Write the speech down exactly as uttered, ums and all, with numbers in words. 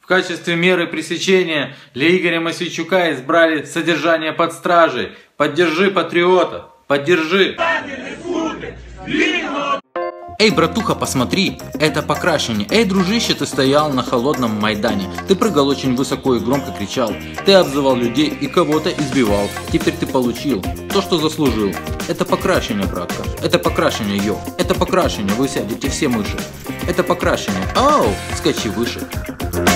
В качестве меры пресечения для Игоря Мосейчука избрали содержание под стражей. Поддержи патриота, поддержи. Эй, братуха, посмотри, это покрашивание. Эй, дружище, ты стоял на холодном Майдане. Ты прыгал очень высоко и громко кричал. Ты обзывал людей и кого-то избивал. Теперь ты получил то, что заслужил. Это покрашивание, братка. Это покрашивание, йо. Это покрашивание, вы сядете все мыши. Это покрашивание. Оу, скачи выше.